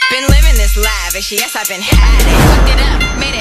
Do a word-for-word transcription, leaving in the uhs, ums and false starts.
Been living this lavish, yes, I've been had it. Hooked it up, made it